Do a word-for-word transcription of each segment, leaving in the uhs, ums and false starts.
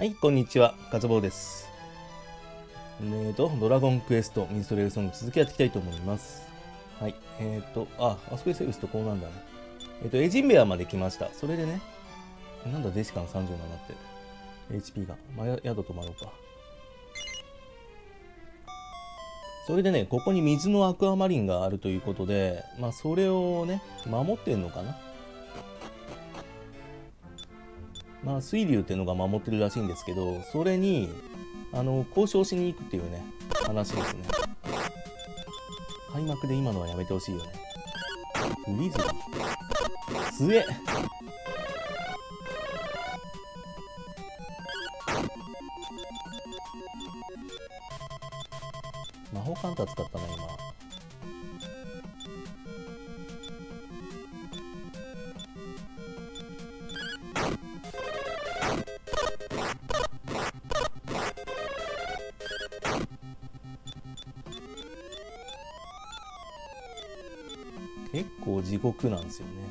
はい、こんにちは、カズボウです。えーと、ドラゴンクエスト、ミストレールソング続きやっていきたいと思います。はい、えーと、あ、あそこでセーブするとこうなんだね。えーと、エジンベアまで来ました。それでね、なんだ、デシカンさんじゅうななって。エイチピー が。まあ、や宿泊まろうか。それでね、ここに水のアクアマリンがあるということで、まあ、それをね、守ってんのかな。まあ、水流っていうのが守ってるらしいんですけど、それに、あの、交渉しに行くっていうね、話ですね。開幕で今のはやめてほしいよね。グリズリー。強え。魔法カンタ使ったな、今。結構地獄なんですよね。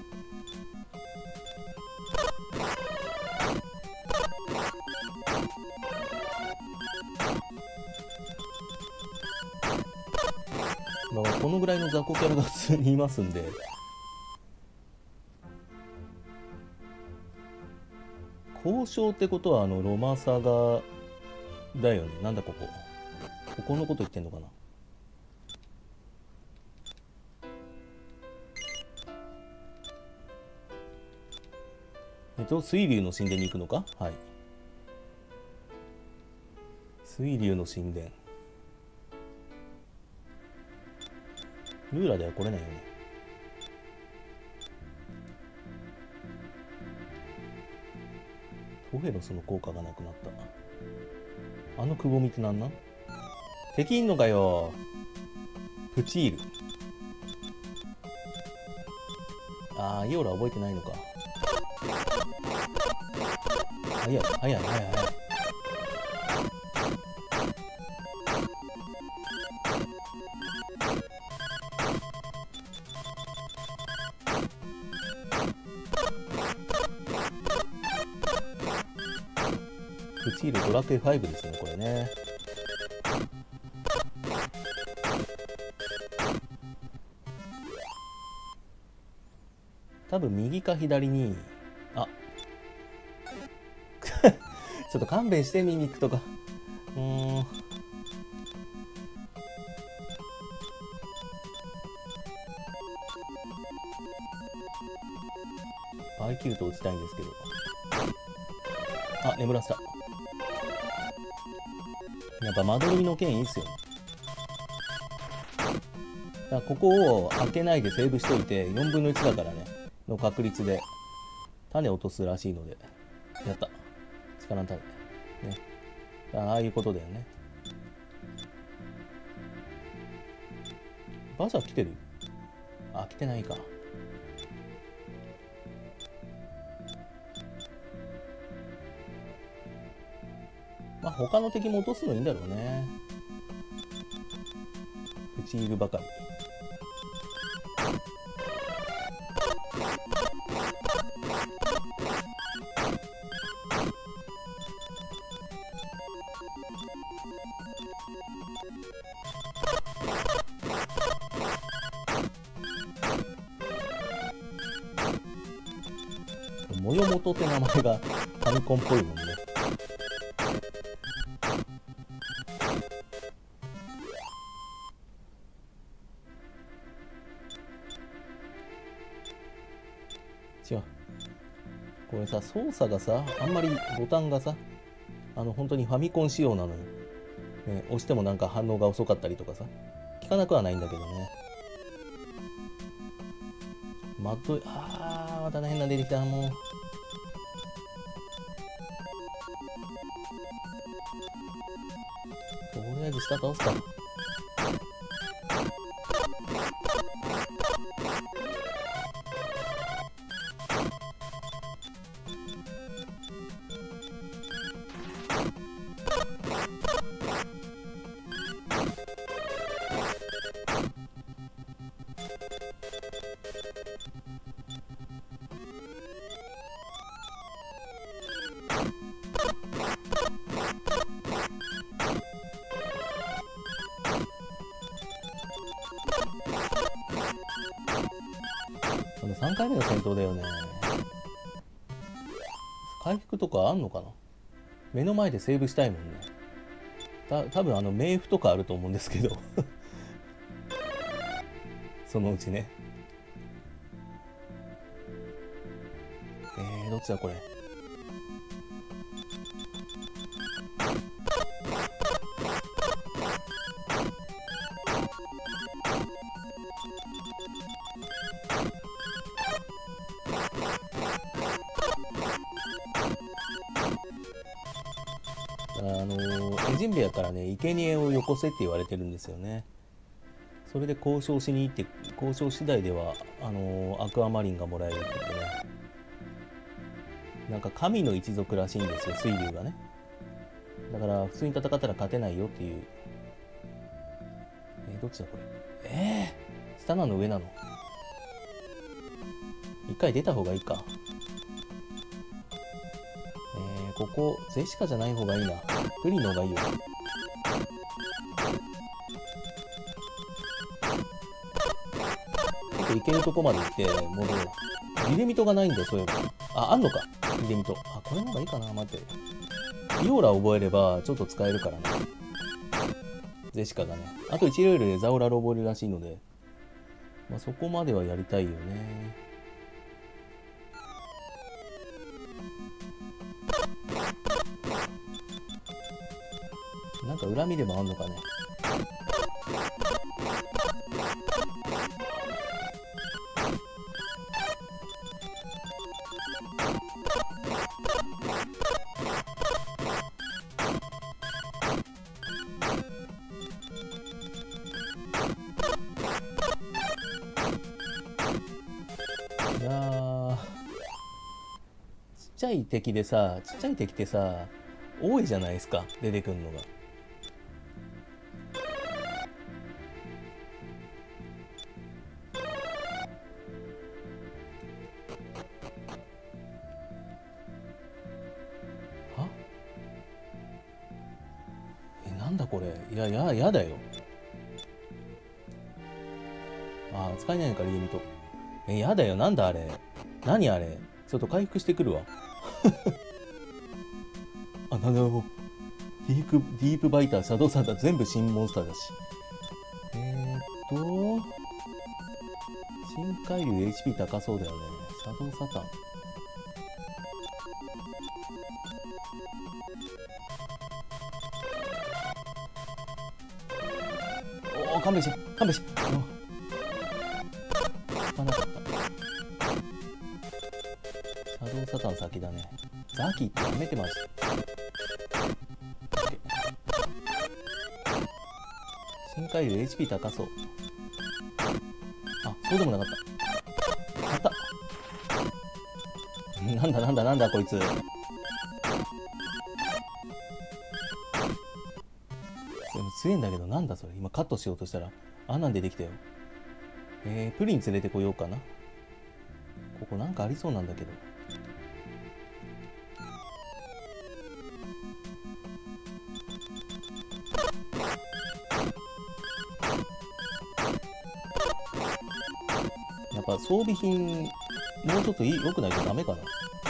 まあ、このぐらいの雑魚キャラが普通にいますんで。交渉ってことはあのロマサガだよね。なんだここ。ここのこと言ってんのかな。えっと、水流の神殿に行くのか。はい。水流の神殿。ルーラでは来れないよね。トヘロスの効果がなくなった。あのくぼみってなんなん？敵いんのかよ。プチール。ああ、イオラ覚えてないのか。早い、早い、早い、早い。プチールドラクエファイブですね、これね。多分右か左に、あちょっと勘弁してミミックとか。うーん。バイキルト打ちたいんですけど。あ、眠らせた。やっぱ間取りの剣いいっすよ。だからここを開けないでセーブしといて、よんぶんのいちだからね、の確率で種落とすらしいので、やった。力の種。ね。ああいうことだよね。バーシャ来てる？あ、来てないか。まあ他の敵も落とすのいいんだろうね。プチールばかり。もよもとって名前がファミコンっぽいもんね。違う。これさ、操作がさ、あんまりボタンがさ、あの、本当にファミコン仕様なのよ。ね、押してもなんか反応が遅かったりとかさ、効かなくはないんだけどね。マッド、あー、また変な出てきた、もう。とりあえず下倒すか。 さんかいめの戦闘だよね。回復とかあんのかな。目の前でセーブしたいもんね。た多分あの冥府とかあると思うんですけどそのうちね。えー、どっちだこれ。あのー、エジンベアからね、生贄をよこせって言われてるんですよね。それで交渉しに行って、交渉次第ではあのー、アクアマリンがもらえるって言ってね。なんか神の一族らしいんですよ、水竜がね。だから普通に戦ったら勝てないよっていう。えー、どっちだこれ。えー、下なの上なの。一回出た方がいいか。えー、ここゼシカじゃない方がいいな。プリンの方がいいよ。ちょっと行けるとこまで行って戻ろう。リレミトがないんだよ、そういえば。あ、あんのか。リレミト。あ、これの方がいいかな。待って。イオーラ覚えればちょっと使えるからね。ゼシカがね。あといちレベルでザオラロ覚えるらしいので、まあ、そこまではやりたいよね。なんか恨みでもあんのかね。いやー、ちっちゃい敵でさ、ちっちゃい敵ってさ、多いじゃないですか、出てくるのが。は？え、なんだこれ。いや、や、やだよ。あー、使えないのか、リレミト。え、やだよ、なんだあれ。何あれ。ちょっと回復してくるわ。あ、なんだろう。ディープ、ディープバイター、シャドウサタン、全部新モンスターだし。えーっと、深海竜 エイチピー 高そうだよね。シャドウサタン。おお、勘弁して、勘弁して。うん。効かなかった。シャドウサタン先だね。ザキってやめてました。深海竜 エイチピー 高そう。あ、そうでもなかった。勝った。なんだなんだなんだこいつ。でも強いんだけど、なんだそれ。今カットしようとしたらあんなん出てきたよ。えー、プリン連れてこようかな。ここなんかありそうなんだけど。やっぱ装備品もうちょっといい良くないとダメかな。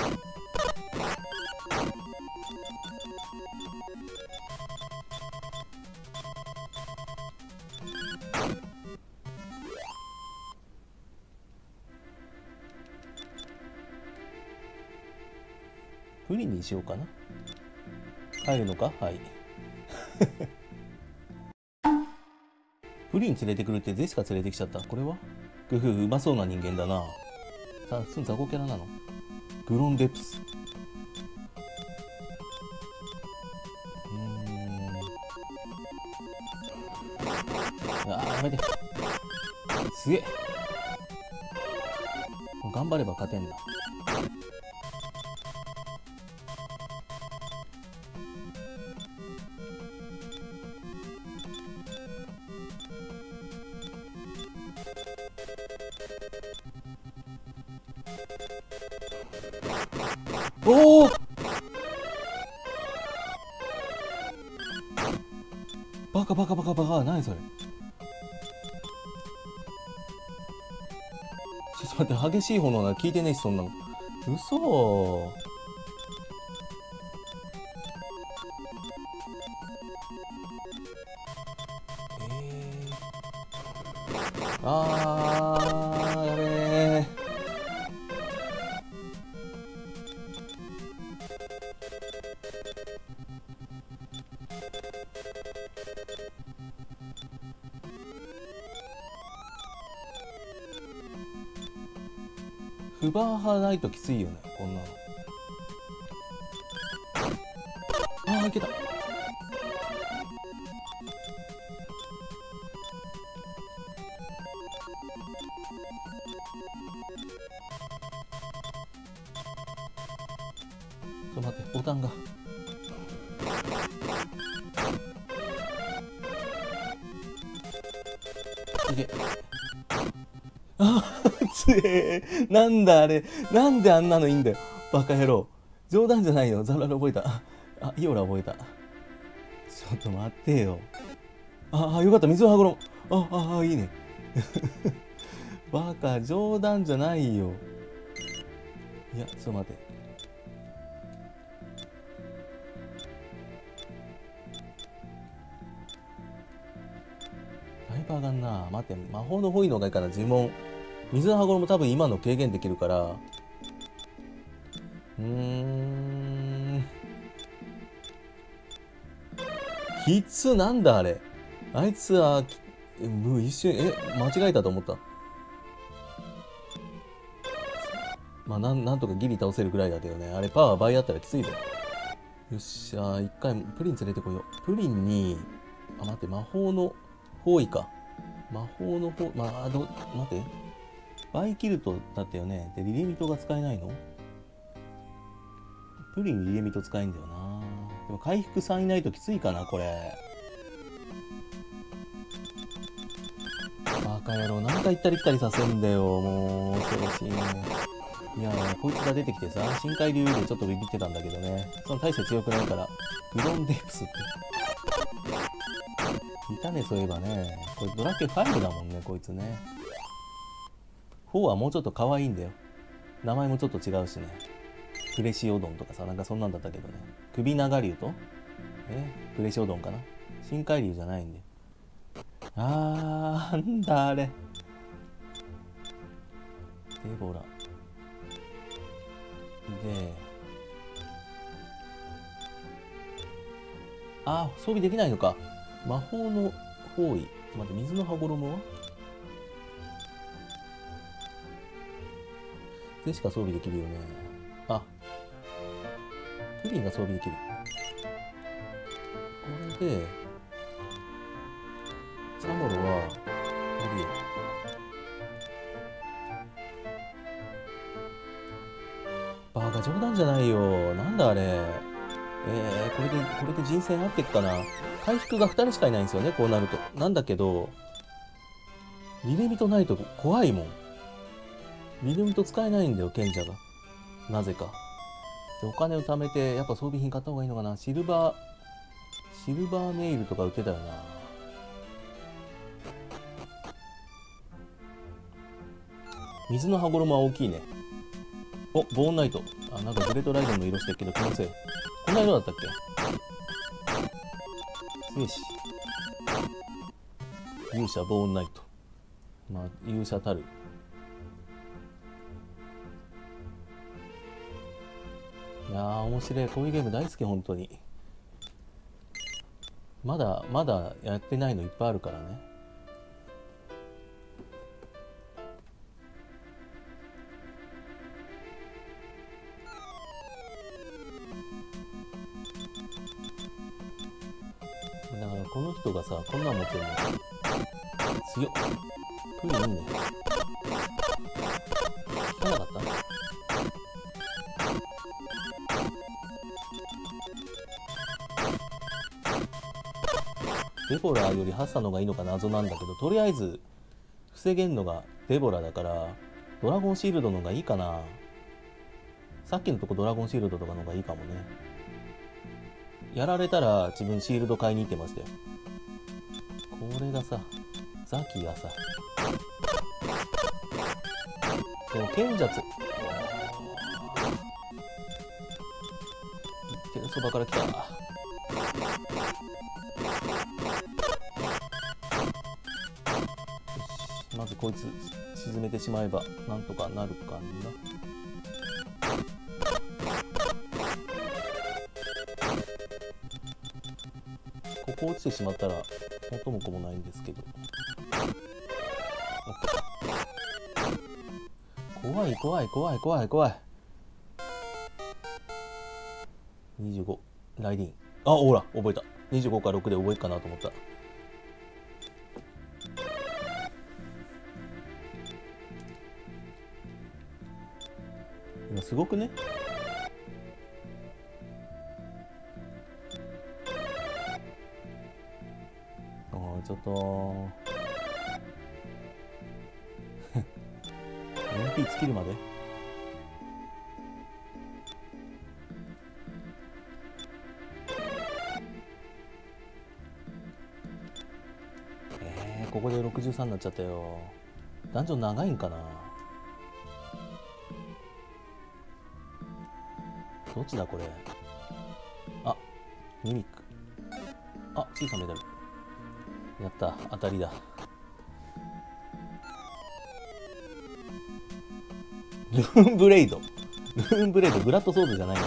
プリンにしようかな。帰るのか。はい。プリン連れてくるってゼシカ連れてきちゃった。これはグフフ、うまそうな人間だな。さ、普通の雑魚キャラなの。グロンデプス。うーん。あー、やめて。すげえ。頑張れば勝てんな。おお、バカバカバカバカ。何それ。ちょちょ待って、激しい炎なら聞いてねえし、そんなの。嘘ー。えー、あー、やべー。フバー派ないときついよね、こんなの。ああ、いけた。ちょっと待って、ボタンが。いけ。ああ、つえー。なんだあれ。なんであんなのいいんだよ。バカ野郎。冗談じゃないよ。ザララ覚えた。あ、イオラ覚えた。ちょっと待ってよ。ああ、よかった。水の羽衣。ああ、いいね。バカ、冗談じゃないよ。いや、ちょっと待って。だいぶ上がんな。待って、魔法のホイの方がいいかな。呪文。水の羽衣も多分今の軽減できるから。うーん。きつ、なんだあれ。あいつは、もう一瞬、え、間違えたと思った。まあ、なん、なんとかギリ倒せるぐらいだけどね。あれ、パワー倍あったらきついで。よっしゃ、一回、プリン連れてこよう。プリンに、あ、待って、魔法の包囲か。魔法の方、まあ、ど、待って。バイキルトだったよね。で、リレミトが使えないの？プリンリレミト使えんだよな。でも回復さんいないときついかな、これ。バカ野郎、なんか行ったり来たりさせんだよ。もう、恐ろしいね。いやー、こいつが出てきてさ、深海流でちょっとビビってたんだけどね。その大して強くないから、グロンデープスって。いたね、そういえばね。これドラケファイブだもんね、こいつね。フォーはもうちょっと可愛いんだよ。名前もちょっと違うしね。プレシオドンとかさ、なんかそんなんだったけどね。首長竜とえプレシオドンかな。深海竜じゃないんで。あー、なんだあれ。デボラ。で、あー、装備できないのか。魔法の包囲。待って、水の羽衣はでしか装備できるよね。あ、プリンが装備できる。これで、サモロは、無理よ。バカ、冗談じゃないよ。なんだあれ。えー、これで、これで人選合ってっかな。回復がふたりしかいないんですよね、こうなると。なんだけど、リレミトないと怖いもん。リレミト使えないんだよ、賢者が。なぜか。で、お金を貯めて、やっぱ装備品買った方がいいのかな。シルバー、シルバーネイルとか売ってたよな。水の羽衣は大きいね。お、ボーンナイト。あ、なんかグレートライドンの色してるけど、気のせい。こんな色だったっけ？よし。勇者ボーンナイト。まあ、勇者たる。いやー、面白い。こういうゲーム大好き、本当に。まだ、まだやってないのいっぱいあるからね。だからこの人がさ、こんなん持ってるの強っ。プリンいいね。聞かなかった？デボラよりハッサのがいいのか謎なんだけど、とりあえず防げんのがデボラだからドラゴンシールドの方がいいかな。さっきのとこドラゴンシールドとかの方がいいかもね。やられたら自分シールド買いに行ってましたよ。これがさ、ザキがさ、 でも賢者ついってるそばから来た。まずこいつ沈めてしまえばなんとかなるかな。ここ落ちてしまったら元も子もないんですけど。怖い怖い怖い怖い怖い。にじゅうごライディン。あ、ほら覚えた。にじゅうごかろくで覚えるかなと思った。今すごくね。ああちょっとエムピー 尽きるまで。えー、ここでろくじゅうさんになっちゃったよ。ダンジョン長いんかな。どっちだこれ。あ、ミミック。あ、小さなメダル。やった、当たりだ。ルーンブレイド。ルーンブレイド、ブラッドソードじゃないの。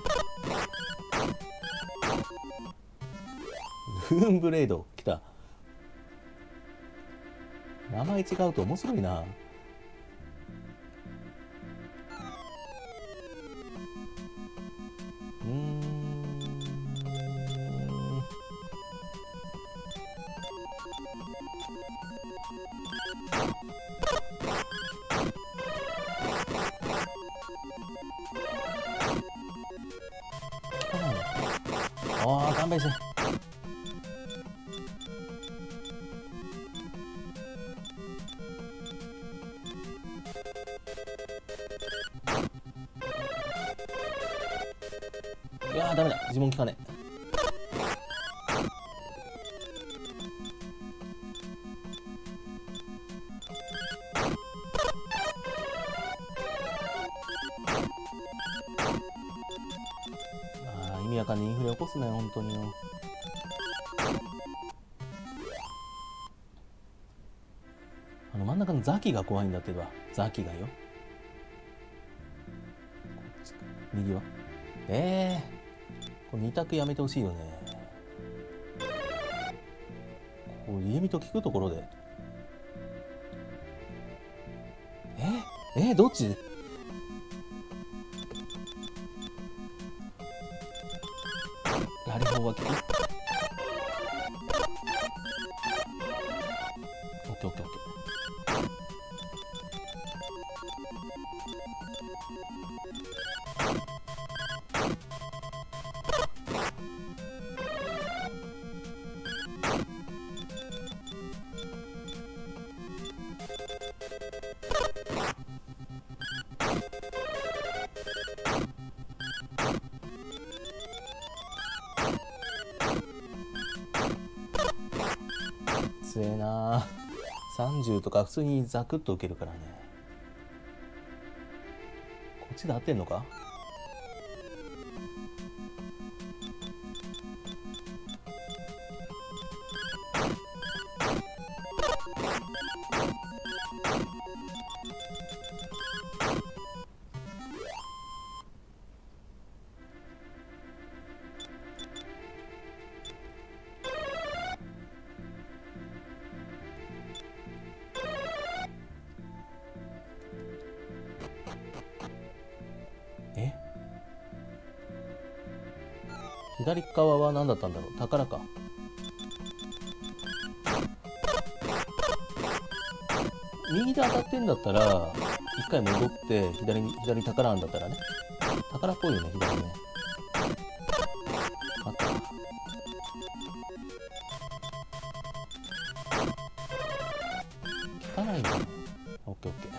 ルーンブレイド、来た。名前違うと面白いな。うーん。ああ、勘弁して。いやーダメだ、呪文効かねえ。あー意味わかんないインフレ起こすなよ本当によ。あの真ん中のザキが怖いんだってば。ザキがよ。右はええー、これに択やめてほしいよね。こう家見と聞くところでえー、えー、どっち。やはり方が聞く。オッケーオッケーオッケー。強えな。さんじゅうとか普通にザクッと受けるからね。こっちで合ってんのか。え左側は何だったんだろう。宝か。右で当たってんだったら一回戻って左に左宝なんだったらね。宝っぽいよね左ね。あった。汚いね。オッケーオッケー。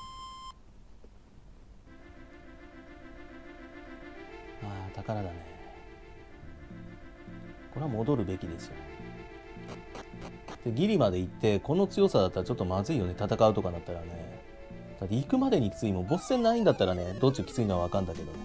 ああ宝だね。これは戻るべきですよ。でギリまで行ってこの強さだったらちょっとまずいよね。戦うとかだったらね。 だって行くまでにきついもん。ボス戦ないんだったらね、道中きついのは分かんだけどね。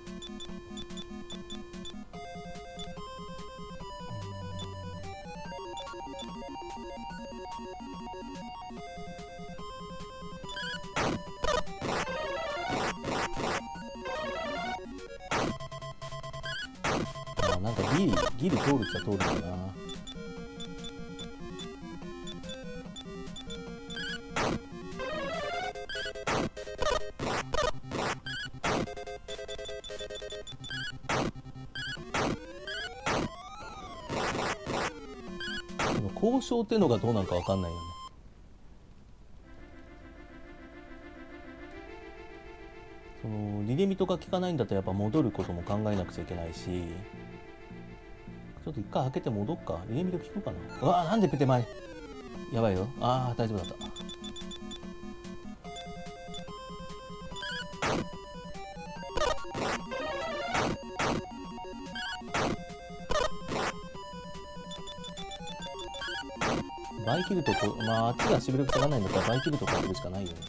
あ、なんかギリギリ通るっちゃ通るんだな。交渉っていうのがどうなんか分かんないよね。そのリレミとか効かないんだったらやっぱ戻ることも考えなくちゃいけないし、ちょっと一回開けて戻っか。リレミと効くかな。うわー、なんでペテ前やばいよ。ああ、大丈夫だった。バイキルトこ、まああっちがしびれくさがないんだったらバイキルトかけるしかないよね。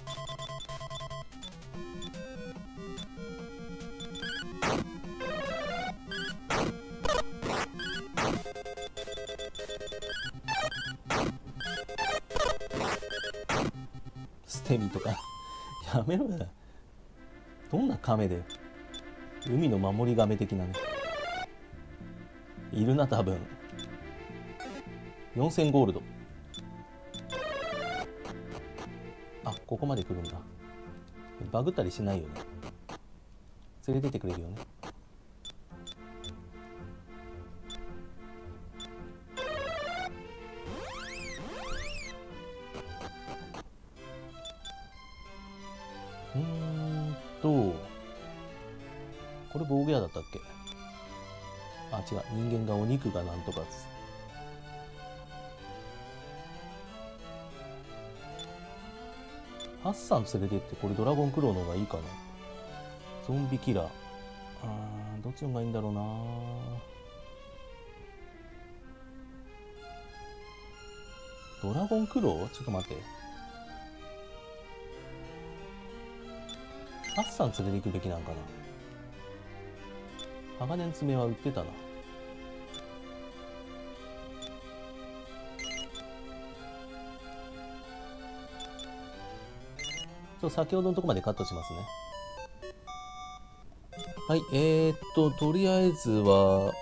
ステミとかやめろよ。どんな亀で海の守り亀的なね。いるな多分。よんせんゴールド。あ、ここまで来るんだ。バグったりしないよね。連れてってくれるよね。うーんとこれ防御屋だったっけ。あ、違う、人間がお肉がなんとかつ。ハッサン連れてってこれドラゴンクローの方がいいかな。ゾンビキラー、あー、どっちの方がいいんだろうな。ドラゴンクロー、ちょっと待って、ハッサン連れて行くべきなんかな。鋼の爪は売ってたな。ちょっと先ほどのとこまでカットしますね。はい、えー、っととりあえずは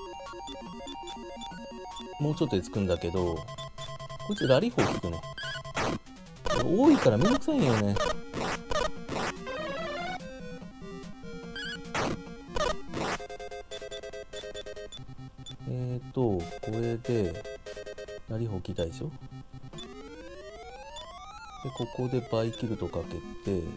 もうちょっとで着くんだけど、こいつラリホー効くね。多いからめんどくさいんよね。えーっとこれでラリホー効いたでしょ。でここでバイキルトかけて、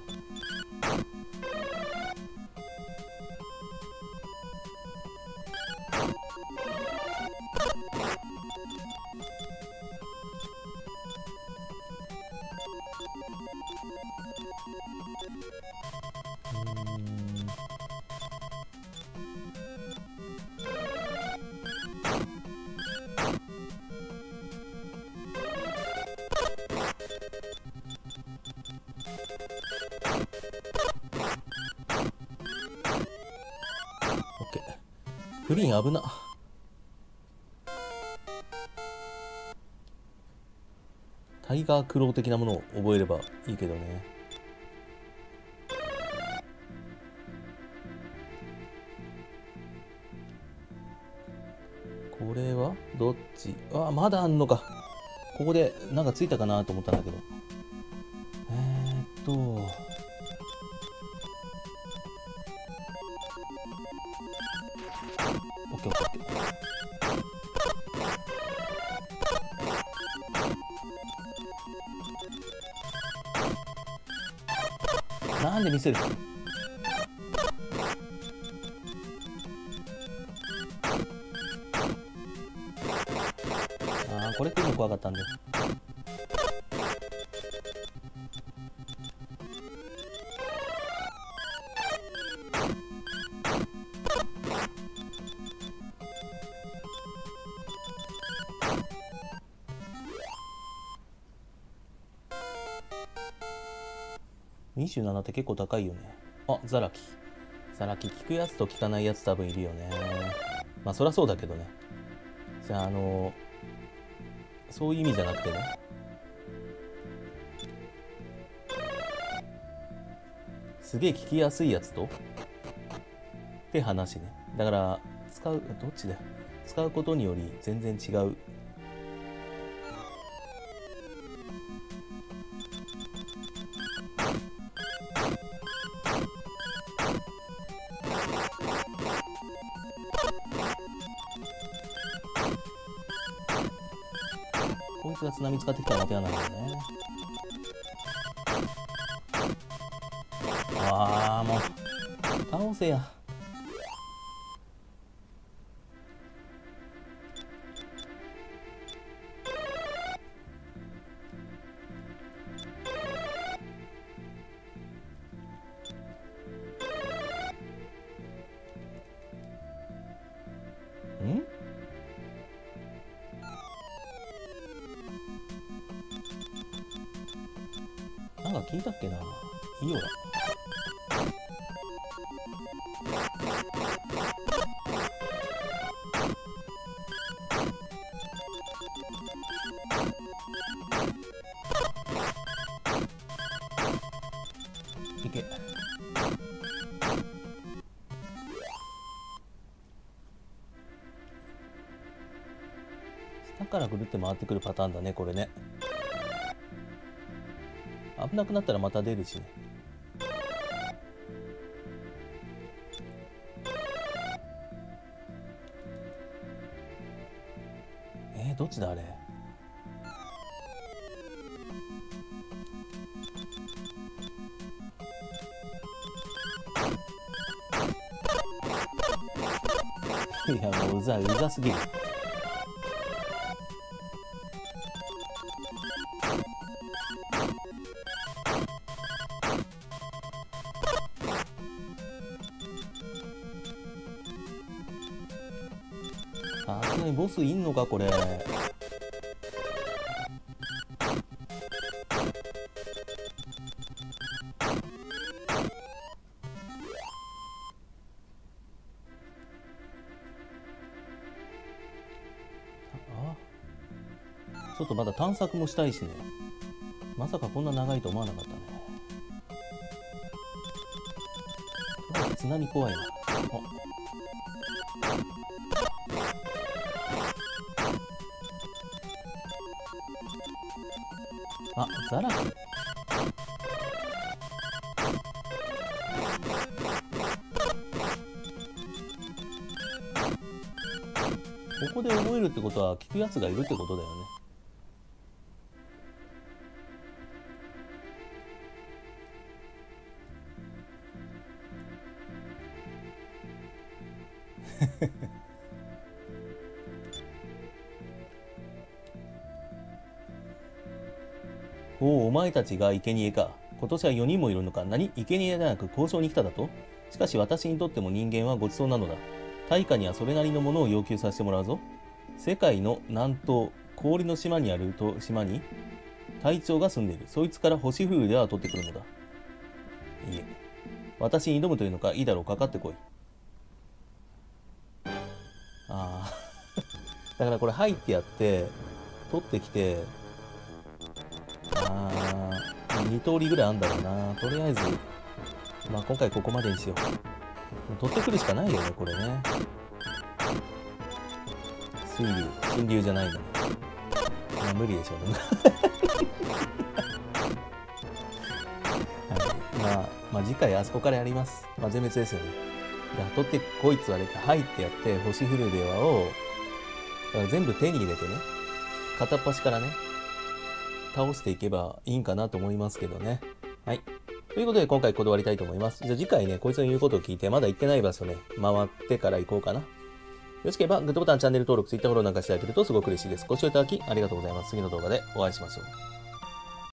グリーン危な。タイガークロー的なものを覚えればいいけどね。これはどっち。あ、まだあんのか。ここでなんかついたかなと思ったんだけど、えー、っとオッケーオッケーオッケー。なんで見せる。ああ、これ来るの怖かったんだよ。 にじゅうななって結構高いよね。あ、ザラキ。ザラキ効くやつと効かないやつ多分いるよね。まあそりゃそうだけどね。じゃああのそういう意味じゃなくてね。すげえ効きやすいやつとって話ね。だから使うどっちだよ。使うことにより全然違う。こいつが津波使ってきたらまた嫌なんだよね。ああもう倒せや。んなんか聞いたっけな。イオラ。いけ。下からぐるって回ってくるパターンだね、これね。危なくなったらまた出るしね。えー、どっちだあれ。いやもううざいうざすぎる。さすがにボスいんのかこれ。ちょっとまだ探索もしたいしね。まさかこんな長いと思わなかったね。とりあえず津波怖いな。あ、ザラキ。ここで覚えるってことは聞くやつがいるってことだよね。おお、お前たちが生贄か。今年はよにんもいるのか。何？生贄ではなく交渉に来ただと？しかし私にとっても人間はごちそうなのだ。対価にはそれなりのものを要求させてもらうぞ。世界の南東、氷の島にあると島に隊長が住んでいる。そいつから星降るでは取ってくるのだ。いえ。私に挑むというのか、いいだろう、かかってこい。ああ。だからこれ入ってやって、取ってきて、ああ、に通りぐらいあんだろうな。とりあえず、まあ今回ここまでにしよう。取ってくるしかないよね、これね。水流、新流じゃないんだね。まあ無理でしょうね。はい、まあ、まあ次回あそこからやります。まあ全滅ですよね。じゃあ取ってこいつはね、入ってやって、星降るではを、だから全部手に入れてね、片っ端からね、倒していけばいいんかなと思いますけどね。はい。ということで今回ここで終わりたいと思います。じゃあ次回ね、こいつの言うことを聞いて、まだ行ってない場所ね、回ってから行こうかな。よろしければグッドボタン、チャンネル登録、Twitter フォローなんかしていただけるとすごく嬉しいです。ご視聴いただきありがとうございます。次の動画でお会いしましょう。